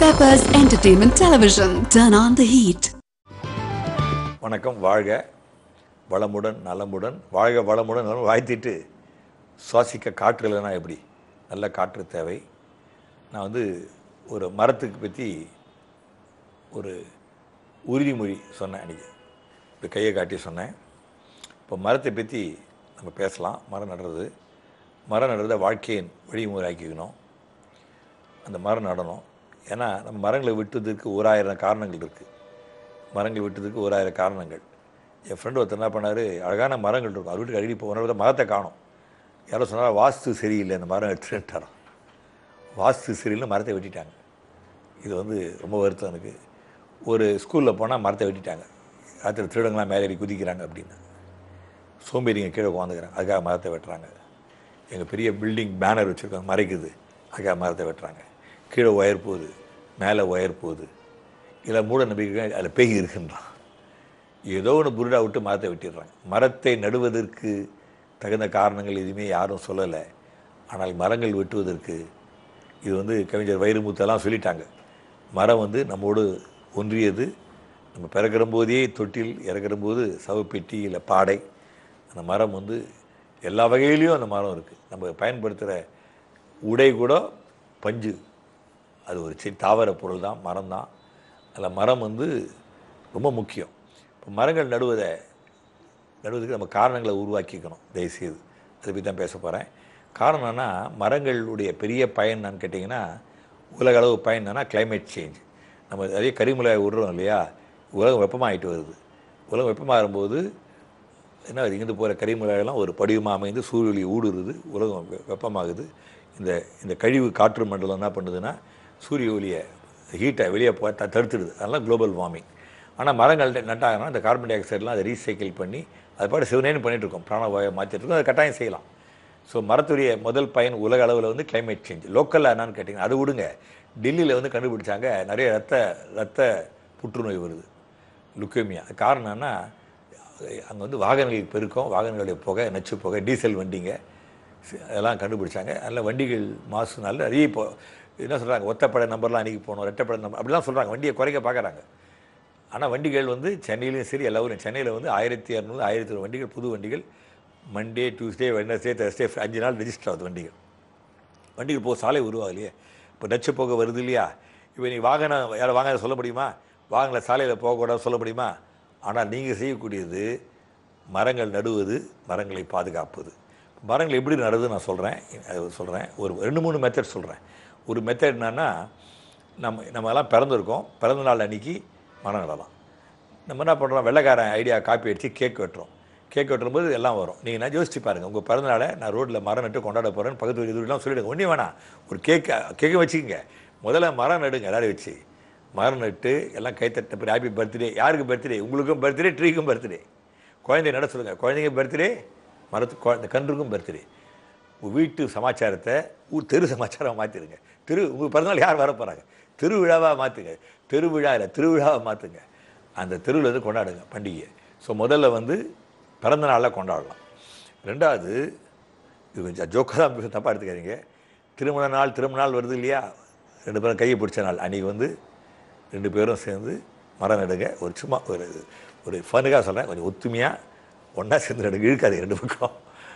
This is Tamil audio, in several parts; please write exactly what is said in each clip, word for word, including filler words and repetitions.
Peppers Entertainment Television. Turn on the heat. வணக்கம். வாழ்க வளமுடன் நலமுடன், வாழ்க வளமுடன் நலம். வாழ்த்திட்டு சுவாசிக்க காற்று இல்லைன்னா எப்படி? நல்ல காற்று தேவை. நான் வந்து ஒரு மரத்துக்கு பற்றி ஒரு உறுதிமொழி சொன்னேன் அன்றைக்கி. இப்போ கையை காட்டி சொன்னேன். இப்போ மரத்தை பற்றி நம்ம பேசலாம். மரம் நடுறது மரம் நடுறத வாழ்க்கையின் வழிமுறை ஆக்கிக்கணும். அந்த மரம் நடணும். ஏன்னா நம்ம மரங்களை விட்டதுக்கு ஓராயிரம் காரணங்கள் இருக்குது. மரங்கள் விட்டதுக்கு ஓராயிரம் காரணங்கள். என் ஃப்ரெண்டு ஒருத்தர் என்ன பண்ணார், அழகான மரங்கள் இருக்கும், அவர் வீட்டுக்கு அடிக்கடி போன மரத்தை காணும். யாரோ சொன்னால் வாஸ்து சரியில்லை, அந்த மரம் எடுத்துட்டாராம். வாஸ்து சரியில்லை, மரத்தை வெட்டிட்டாங்க. இது வந்து ரொம்ப வருத்தம் எனக்கு. ஒரு ஸ்கூலில் போனால் மரத்தை வெட்டிட்டாங்க. ராத்திரி திருடங்களாம் மேலே ஏறி குதிக்கிறாங்க அப்படின்னு. சோம்பேறிங்க கீழே உட்காந்துக்கிறாங்க, அதுக்காக மரத்தை வெட்டுறாங்க. எங்கள் பெரிய பில்டிங் பேனர் வச்சுருக்காங்க, மறைக்குது, அதுக்காக மரத்தை வெட்டுறாங்க. கீழே ஒயர் போகுது, மேலே ஒயர் போகுது. இல்லை மூட நம்பிக்கை அதில் பேய் இருக்குன்றான். ஏதோ ஒன்று புருடா விட்டு மரத்தை வெட்டிடுறாங்க. மரத்தை நடுவதற்கு தகுந்த காரணங்கள் எதுவுமே யாரும் சொல்லலை. ஆனால் மரங்கள் வெட்டுவதற்கு இது வந்து கவிஞர் வைரமுத்தெல்லாம் சொல்லிட்டாங்க. மரம் வந்து நம்மோடு ஒன்றியது. நம்ம பிறக்கிற போதே தொட்டில், இறக்கிற போது சவப்பெட்டி இல்லை பாடை. அந்த மரம் வந்து எல்லா வகையிலையும் அந்த மரம் இருக்குது. நம்ம பயன்படுத்துகிற உடை கூட பஞ்சு, அது ஒரு செடி தாவர பொருள் தான், மரம் தான். அதில் மரம் வந்து ரொம்ப முக்கியம். இப்போ மரங்கள் நடுவதை நடுவதுக்கு நம்ம காரணங்களை உருவாக்கிக்கணும் தயவுசெய்து. அதை பற்றி தான் பேச போகிறேன். காரணம்னா மரங்களுடைய பெரிய பயன் என்னன்னு கேட்டிங்கன்னா, உலக அளவு பயன் என்னென்னா கிளைமேட் சேஞ்ச். நம்ம நிறைய கரிமலை விடுறோம் இல்லையா, உலகம் வெப்பமாகிட்டு வருது. உலகம் வெப்பமாகும்போது என்ன, இங்கேருந்து போகிற கரிமலையெல்லாம் ஒரு படிவமாக அமைந்து சூரியொளி ஊடுருது, உலகம் வெப்பமாகுது. இந்த இந்த கழிவு காற்று மண்டலம் என்ன பண்ணுதுன்னா சூரிய ஒளியை, ஹீட்டை வெளியே போ த தடுத்துடுது. அதெல்லாம் குளோபல் வார்மிங். ஆனால் மரங்கள் நட்டாங்கன்னா இந்த கார்பன் டை ஆக்சைடெலாம் அதை ரீசைக்கிள் பண்ணி அது பாட்டு சிவனேன்னு பண்ணிகிட்ருக்கோம், பிராணவாயை மாற்றிட்டுருக்கோம். அதை கட்டாயம் செய்யலாம். ஸோ மரத்துடைய முதல் பயன் உலக அளவில் வந்து கிளைமேட் சேஞ்ச். லோக்கலில் என்னான்னு கேட்டிங்கன்னா அது விடுங்க. டெல்லியில் வந்து கண்டுபிடிச்சாங்க நிறைய ரத்த ரத்த புற்றுநோய் வருது, லுக்கேமியா. காரணம் என்னன்னா அங்கே வந்து வாகனங்கள் பெருக்கம், வாகனங்களுடைய புகை, நச்சு புகை, டீசல் வண்டிங்க அதெல்லாம் கண்டுபிடிச்சாங்க. அதில் வண்டிகள் மாசுனால நிறைய இப்போ என்ன சொல்கிறாங்க, ஒத்தப்படை நம்பர்லாம் அன்றைக்கி போகணும், ரெட்டப்படை நம்பர் அப்படிலாம் சொல்கிறாங்க. வண்டியை குறைக்க பார்க்குறாங்க. ஆனால் வண்டிகள் வந்து சென்னையிலையும் சரி எல்லா ஊரும், சென்னையில் வந்து ஆயிரத்தி இரநூறு ஆயிரத்தி ஒரு வண்டிகள், புது வண்டிகள் மண்டே டியூஸ்டே வெட்னஸ்டே தர்ஸ்டே அஞ்சு நாள் ரெஜிஸ்டர் ஆகுது வண்டிகள். வண்டிகள் போக சாலை உருவாகலையே. இப்போ நச்சு போக வருது இல்லையா. இப்போ நீ வாகனம் யாரை வாங்க சொல்ல முடியுமா? வாகன சாலையில் போகக்கூடாது சொல்ல முடியுமா? ஆனால் நீங்கள் செய்யக்கூடியது மரங்கள் நடுவது, மரங்களை பாதுகாப்பது. மரங்கள் எப்படி நடுது நான் சொல்கிறேன் சொல்கிறேன் ஒரு ரெண்டு மூணு மெத்தட் சொல்கிறேன். ஒரு மெத்தட் என்னன்னா, நம்ம நம்மலாம் பிறந்திருக்கோம், பிறந்த நாள் அன்றைக்கி மரம் நடலாம். நம்ம என்ன பண்ணுறோம், வெள்ளைக்காரன் ஐடியா காப்பி அடித்து கேக் வெட்டுறோம். கேக் வெட்டும்போது எல்லாம் வரும். நீங்கள் நான் யோசிச்சு பாருங்கள், உங்கள் பிறந்தநாளை நான் ரோட்டில் மரம் நட்டு கொண்டாட போகிறேன்னு பக்கத்து வீடு இதுலாம் சொல்லிவிடுங்க. ஒன்றே வேணாம், ஒரு கேக்கு கேக்கை வச்சுக்கோங்க. முதல்ல மரம் நடுங்க எல்லாரும் வச்சு. மரம் நட்டு எல்லாம் கைத்தட்ட போய் ஹாப்பி பர்த்டே. யாருக்கு பர்த்டே? உங்களுக்கும் பர்த்டே, ட்ரீக்கும் பர்த்டே. குழந்தைய நட சொல்லுங்கள், குழந்தைங்க பர்த்டே, மரத்து குழந்தை கன்றுக்கும் பர்த்டே. வீட்டு சமாச்சாரத்தை ஊர் தெரு சமாச்சாரம் மாற்றிடுங்க. திரு உங்கள் பிறந்தநாள் யார் வர போகிறாங்க, திருவிழாவாக மாற்றுங்க. திருவிழா இல்லை, திருவிழாவை மாற்றுங்க. அந்த தெருவில் வந்து கொண்டாடுங்க பண்டிகையை. ஸோ முதல்ல வந்து பிறந்த நாளில் கொண்டாடலாம். ரெண்டாவது, இது கொஞ்சம் ஜோக்காக தான் தப்பாக எடுத்துக்காதீங்க. திருமண நாள் திருமண நாள் வருது இல்லையா, ரெண்டு பேரும் கையை பிடிச்ச நாள் அன்றைக்கி வந்து ரெண்டு பேரும் சேர்ந்து மரம் நடுங்க. ஒரு சும்மா ஒரு ஒரு ஃபனுக்காக சொல்கிறேன், கொஞ்சம் ஒத்துமையாக ஒன்றா சேர்ந்து நடுங்க, இழுக்காது ரெண்டு பக்கம்.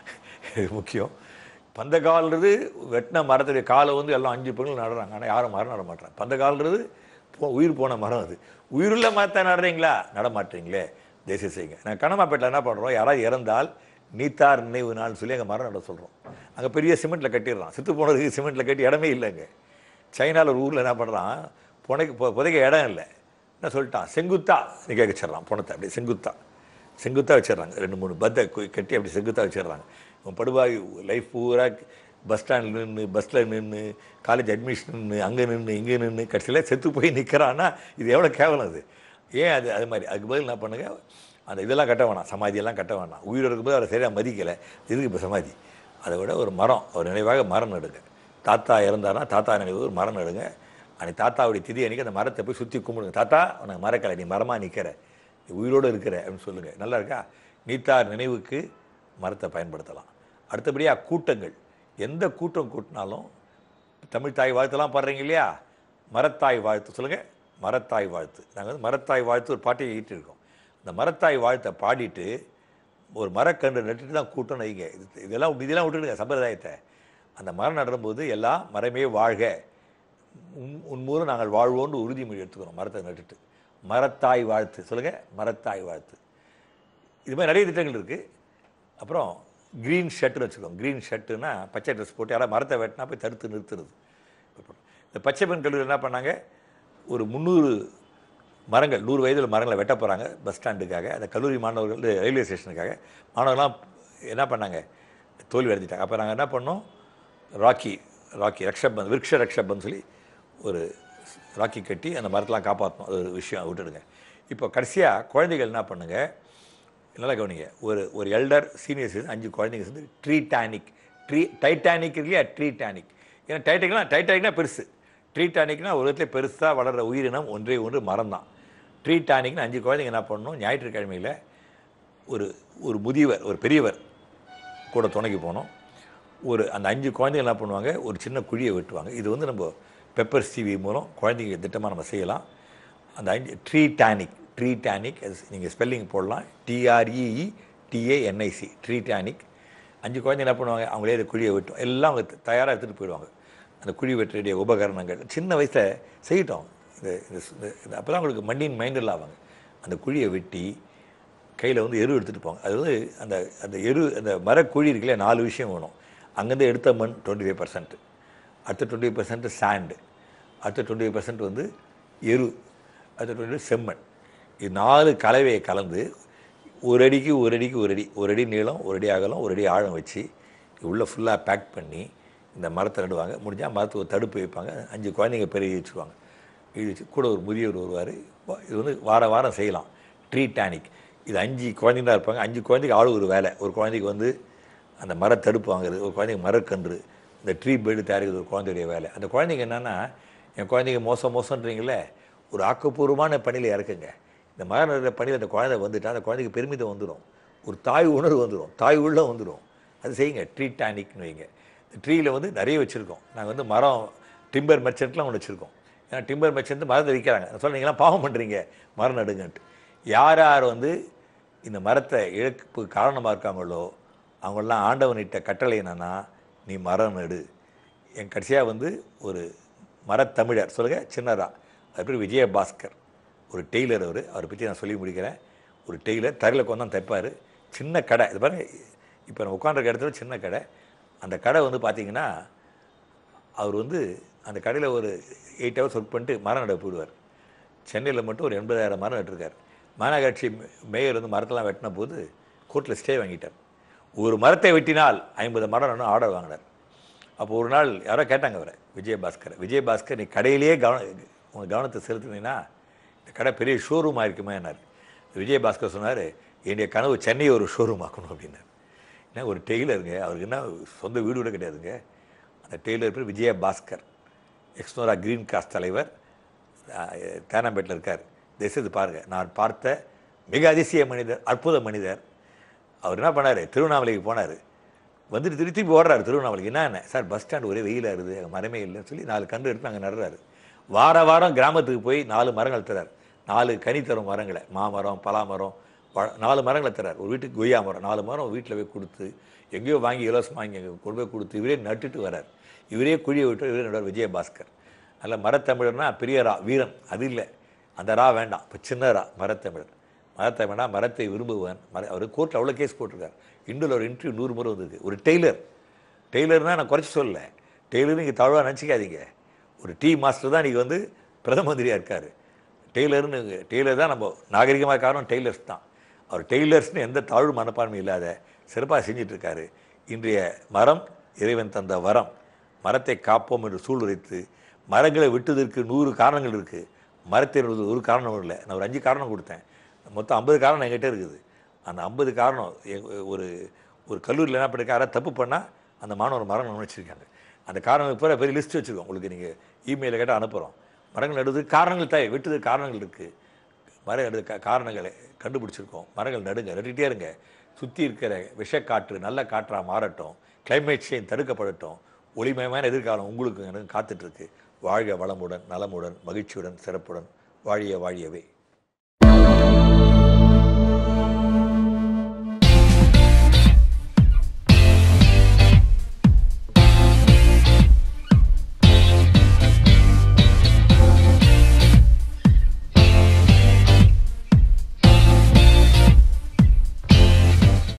இது முக்கியம். பந்த கால்ன்றது வெட்டின மரத்துடைய காலை வந்து எல்லாம் அஞ்சு பெண்கள் நடுறாங்க. ஆனால் யாரும் மரம் நட மாட்டாங்க. பந்த கால்ன்றது போ உயிர் போன மரம். அது உயிருள்ள மரத்தை நடுறீங்களா, நட மாட்டீங்களே, தேசிய செய்யுங்க. நான் கனமாப்பேட்டில் என்ன பண்ணுறோம், யாராவது இறந்தால் நீத்தார் நினைவு நாள்னு சொல்லி அங்கே மரம் நட சொல்கிறோம். அங்கே பெரிய சிமெண்ட்டில் கட்டிடுறான். செத்து போனதுக்கு சிமெண்ட்டில் கட்டி இடமே இல்லைங்க. சைனாவில் ஒரு ஊரில் என்ன பண்ணுறான், புனைக்கு புதைக்க இடம் இல்லை, என்ன சொல்லிட்டான், செங்குத்தா நீ கேட்க வச்சிடறான். புணத்தை அப்படி செங்குத்தா செங்குத்தாக வச்சிடறாங்க. ரெண்டு மூணு பத்தை கட்டி அப்படி செங்குத்தாக வச்சிடுறாங்க. இவன் படுபாய் லைஃப் பூரா பஸ் ஸ்டாண்டில் நின்று, பஸ்ஸில் நின்று, காலேஜ் அட்மிஷன் நின்று, அங்கே நின்று இங்கே நின்று கடைசியில் செத்து போய் நிற்கிறான்னா இது எவ்வளோ கேவலம். அது ஏன் அது அது மாதிரி அதுக்கு பதில் என்ன பண்ணுங்க, அந்த இதெல்லாம் கட்ட வேணாம், சமாதியெல்லாம் கட்ட வேணாம். உயிர் இருக்கும்போது அவரை சரியாக மதிக்கலை, இதுக்கு இப்போ சமாதி. அதை விட ஒரு மரம், ஒரு நினைவாக மரம் நடுங்க. தாத்தா இறந்தாருன்னா தாத்தா நினைவு ஒரு மரம் நடுங்க. அன்றைக்கி தாத்தாவுடைய திதி அன்றைக்கி அந்த மரத்தை போய் சுற்றி கும்பிடுங்க. தாத்தா உனக்கு மறக்கலை, நீ மரமாக நிற்கிற, நீ உயிரோடு இருக்கிற அப்படின்னு சொல்லுங்கள். நல்லா இருக்கா? நீத்தார் நினைவுக்கு மரத்தை பயன்படுத்தலாம். அடுத்தபடியாக கூட்டங்கள், எந்த கூட்டம் கூட்டினாலும் தமிழ் தாய் வாழ்த்தெல்லாம் பாடுறீங்க இல்லையா, மரத்தாய் வாழ்த்து சொல்லுங்கள். மரத்தாய் வாழ்த்து. நாங்கள் வந்து மரத்தாய் வாழ்த்து ஒரு பாட்டியை ஈட்டிருக்கோம். அந்த மரத்தாய் வாழ்த்தை பாடிட்டு ஒரு மரக்கன்று நட்டுட்டு தான் கூட்டணும் வைங்க. இது இதெல்லாம் இதெல்லாம் விட்டுடுங்க சம்பிரதாயத்தை. அந்த மரம் நடும்போது எல்லாம் மரமே வாழ்க, உன் உன் மூலம் நாங்கள் வாழ்வோன்னு உறுதிமொழி எடுத்துக்கிறோம் மரத்தை நட்டுட்டு. மரத்தாய் வாழ்த்து சொல்லுங்கள். மரத்தாய் வாழ்த்து. இது மாதிரி நிறைய திட்டங்கள் இருக்குது. அப்புறம் க்ரீன் ஷர்ட்டுன்னு வச்சுக்கோங்க. க்ரீன் ஷர்ட்டுன்னா பச்சை ட்ரெஸ் போட்டு யாராவது மரத்தை வெட்டினா போய் தடுத்து நிறுத்துறது. இந்த பச்சை பெண் கல்லூரி என்ன பண்ணாங்க, ஒரு முந்நூறு மரங்கள் நூறு வயதில் மரங்களை வெட்ட போகிறாங்க பஸ் ஸ்டாண்டுக்காக. அந்த கல்லூரி மாணவர்கள் ரயில்வே ஸ்டேஷனுக்காக மாணவர்கள்லாம் என்ன பண்ணாங்க, தோல்வி அடைஞ்சிட்டாங்க. அப்போ நாங்கள் என்ன பண்ணோம், ராக்கி ராக்கி ரக்ஷபந்த் விருட்ச ரக்ஷபந்த் சொல்லி ஒரு ராக்கி கட்டி அந்த மரத்தெலாம் காப்பாற்றணும். அது ஒரு விஷயம் விட்டுடுங்க. இப்போ கடைசியாக குழந்தைகள் என்ன பண்ணுங்க, நல்லா கவனிங்க. ஒரு ஒரு எல்டர் சீனியர் சிட்டிசன் அஞ்சு குழந்தைங்க சேர்ந்து ட்ரீ டானிக் ட்ரீ டைட்டானிக் இல்லையா, ட்ரீ டானிக். ஏன்னா டைட்டானிக்னா டைட்டானிக்னா பெருசு, ட்ரீ டானிக்னா உலகத்தில் பெருசாக வளர்கிற உயிரினம் ஒன்றே ஒன்று மரம் தான். ட்ரீ டானிக்னு அஞ்சு குழந்தைங்க என்ன பண்ணணும், ஞாயிற்றுக்கிழமையில் ஒரு ஒரு முதியவர் ஒரு பெரியவர் கூட துணைக்கு போனோம். ஒரு அந்த அஞ்சு குழந்தைங்க என்ன பண்ணுவாங்க, ஒரு சின்ன குழியை வெட்டுவாங்க. இது வந்து நம்ம பெப்பர் டிவி மூலம் குழந்தைங்க திட்டமாக நம்ம செய்யலாம். அந்த அஞ்சு ட்ரீ டானிக் ட்ரீ டானிக் நீங்கள் ஸ்பெல்லிங் போடலாம், டிஆர்இஇ டிஏஎன்ஐசி ட்ரீ டானிக். அஞ்சு குழந்தைங்க என்ன பண்ணுவாங்க, அவங்களே அந்த குழியை வெட்டும். எல்லாம் அவங்க தயாராக எடுத்துகிட்டு போயிடுவாங்க. அந்த குழி வெட்டுடைய உபகரணங்கள் சின்ன வயசில் செய்யிட்டோம். இந்த இந்த அப்போ தான் அவங்களுக்கு மண்டின் மைண்டில் ஆவாங்க. அந்த குழியை வெட்டி கையில் வந்து எரு எடுத்துகிட்டு போவாங்க. அது வந்து அந்த அந்த எரு அந்த மரக்குழி இருக்குல்ல, நாலு விஷயம் வேணும். அங்கேருந்து எடுத்த மண் டுவெண்ட்டி ஃபைவ் பர்சன்ட், அடுத்த டுவெண்ட்டி ஃபைவ் பர்சன்ட் சாண்டு, அடுத்த டுவெண்ட்டி ஃபைவ் பர்சன்ட் வந்து எரு, அடுத்த டுவெண்ட்டி செம்மண். இது நாலு கலவையை கலந்து ஒரு அடிக்கு ஒரு அடிக்கு ஒரு அடி ஒரு அடி நீளம் ஒரு அடி அகலம் ஒரு அடி ஆழம் வச்சு உள்ளே ஃபுல்லாக பேக் பண்ணி இந்த மரத்தை நடுவாங்க. முடிஞ்சால் மரத்துக்கு ஒரு தடுப்பு வைப்பாங்க. அஞ்சு குழந்தைங்க பெரிய வச்சுருவாங்க. இது வச்சு கூட ஒரு முதியவர் வருவார். இது வந்து வார வாரம் செய்யலாம். Tree tonic. இது அஞ்சு குழந்தைங்க தான் இருப்பாங்க. அஞ்சு குழந்தைக்கு ஆளு ஒரு வேலை. ஒரு குழந்தைக்கு வந்து அந்த மரத்தடுப்பு வாங்குறது, ஒரு குழந்தைங்க மரக்கன்று, இந்த ட்ரீ பெல்டு தயாரிக்கிறது ஒரு குழந்தையுடைய வேலை. அந்த குழந்தைங்க என்னென்னா, என் குழந்தைங்க மோசம் மோசன்றீங்களே, ஒரு ஆக்கப்பூர்வமான பணியில் இறக்குங்க. இந்த மர நடுற பணியில் அந்த குழந்தை வந்துட்டால் அந்த குழந்தைக்கு பெருமிதம் வந்துடும், ஒரு தாய் உணர்வு வந்துடும், தாய் உள்ளம் வந்துடும். அது செய்யுங்க. ட்ரீ டானிக்னு வைங்க. இந்த ட்ரீயில் வந்து நிறைய வச்சுருக்கோம். நாங்கள் வந்து மரம் டிம்பர் மெர்ச்சன்ட்லாம் ஒன்று வச்சுருக்கோம். ஏன்னா டிம்பர் மெர்ச்சன்ட் மரத்தை விற்கிறாங்க. சொல்ல நீங்களாம் பாவம் பண்ணுறீங்க மரம் நடுங்கன்ட்டு. யார் யார் வந்து இந்த மரத்தை இழப்பு காரணமாக இருக்காங்களோ அவங்களெலாம் ஆண்டவனிட்ட கட்டளை என்னென்னா, நீ மரம் நடு. என் கடைசியாக வந்து ஒரு மரத்தமிழர் சொல்லுங்கள், சின்னதா, அது பேர் விஜயபாஸ்கர், ஒரு டெய்லர். அவர் அவரை பற்றி நான் சொல்லி முடிக்கிறேன். ஒரு டெய்லர் தரையில் கொண்டாந்து தைப்பார். சின்ன கடை. இது பாருங்கள், இப்போ நம்ம உட்காந்துருக்க இடத்துல சின்ன கடை. அந்த கடை வந்து பார்த்திங்கன்னா அவர் வந்து அந்த கடையில் ஒரு எயிட் ஹவர்ஸ் ஒர்க் பண்ணிட்டு மரம் நட போயிடுவார். சென்னையில் மட்டும் ஒரு எண்பதாயிரம் மரம் நட்டுருக்கார். மாநகராட்சி மேயர் வந்து மரத்தெல்லாம் வெட்டின போது கோர்ட்டில் ஸ்டே வாங்கிட்டார். ஒரு மரத்தை வெட்டினால் ஐம்பது மரம் வேணும் ஆர்டர் வாங்கினார். அப்போ ஒரு நாள் யாரோ கேட்டாங்க அவரை, விஜயபாஸ்கர், விஜயபாஸ்கர் நீ கடையிலேயே கவன உங்கள் கவனத்தை செலுத்தினீங்கன்னா இந்த கடை பெரிய ஷோரூம் ஆகிருக்குமே என்னார். விஜயபாஸ்கர் சொன்னார், என்னுடைய கனவு சென்னையை ஒரு ஷோரூம் ஆக்கணும் அப்படின்னார். ஏன்னா ஒரு டெய்லருங்க, அவருக்கு என்ன சொந்த வீடு கூட கிடையாதுங்க. அந்த டெய்லர் பேர் விஜயபாஸ்கர், எக்ஸ்னோரா கிரீன் கிராஸ் தலைவர், தேனாம்பேட்டில் இருக்கார். தேசத்து பாருங்கள், நான் பார்த்த மிக அதிசய மனிதர், அற்புத மனிதர். அவர் என்ன பண்ணார், திருவண்ணாமலைக்கு போனார். வந்துட்டு திருப்பி திருப்பி ஓடுறாரு திருவண்ணாமலைக்கு. என்ன என்ன சார், பஸ் ஸ்டாண்டு ஒரே வெயிலாக இருக்குது, அங்கே மரமே இல்லைன்னு சொல்லி நாலு கன்று எடுத்து அங்கே நடுறாரு. வார வாரம் கிராமத்துக்கு போய் நாலு மரங்கள் தரார். நாலு கனி தரும் மரங்களை, மாமரம், பலாமரம், பழ நாலு மரங்களை தரார். ஒரு வீட்டுக்கு கொய்யா மரம் நாலு மரம் வீட்டில் போய் கொடுத்து, எங்கேயோ வாங்கி இலவசம் வாங்கி அங்கே கொண்டு போய் கொடுத்து இவரே நட்டுட்டு வரார். இவரே குழியை விட்டு இவரே நடுவார் விஜயபாஸ்கர். அதில் மரத்தமிழர்னா பெரிய ரா வீரன், அது இல்லை, அந்த ரா வேண்டாம். இப்போ சின்ன ரா மரத்தமிழர். மரத்தமிழனா மரத்தை விரும்புவன். மர அவர் கோர்ட்டில் அவ்வளோ கேஸ் போட்டிருக்கார். இண்டில் ஒரு இன்டர்வியூ நூறு முறை வந்திருக்கு. ஒரு டெய்லர், டெய்லர்னால் நான் குறைச்சி சொல்லலை, டெய்லர் நீங்கள் தாழ்வாக நினச்சிக்காதீங்க. ஒரு டீ மாஸ்டர் தான் இன்றைக்கி வந்து பிரதம மந்திரியாக இருக்கார். டெய்லர்னு டெய்லர் தான் நம்ம நாகரிகமாக காரணம் டெய்லர்ஸ் தான். அவர் டெய்லர்ஸ்னு எந்த தாழ்வு மனப்பான்மை இல்லாத சிறப்பாக செஞ்சிட்ருக்காரு. இன்றைய மரம் இறைவன் தந்த வரம். மரத்தை காப்போம் என்று சூழ்நிலைத்து மரங்களை விட்டதற்கு நூறு காரணங்கள் இருக்குது. மரத்தை ஒரு காரணம் இல்லை. நான் ஒரு அஞ்சு காரணம் கொடுத்தேன். மொத்தம் ஐம்பது காரணம் என்கிட்ட இருக்குது. அந்த ஐம்பது காரணம் ஒரு ஒரு கல்லூரியில் என்ன பண்ணிருக்க, யாராவது தப்பு பண்ணால் அந்த மாணவர் மரம் வச்சுருக்காங்க. அந்த காரணம் இப்போ பெரிய லிஸ்ட் வச்சுருக்கோம். உங்களுக்கு நீங்கள் இமெயிலில் கேட்டால் அனுப்புகிறோம். மரங்கள் நடுவதுக்கு காரணங்கள் தேவை, வெட்டுறதுக்கு காரணங்கள் இருக்குது. மரம் நடுது காரணங்களை கண்டுபிடிச்சிருக்கோம். மரங்கள் நடுங்க, நட்டுகிட்டே இருங்க. சுற்றி இருக்கிற விஷக்காற்று நல்ல காற்றாக மாறட்டும். கிளைமேட் சேஞ்ச் தடுக்கப்படட்டும். ஒளிமயமான எதிர்காலம் உங்களுக்கு எனக்கு காத்துட்ருக்கு. வாழ்க வளமுடன் நலமுடன் மகிழ்ச்சியுடன் சிறப்புடன் வாழிய வாழியவே.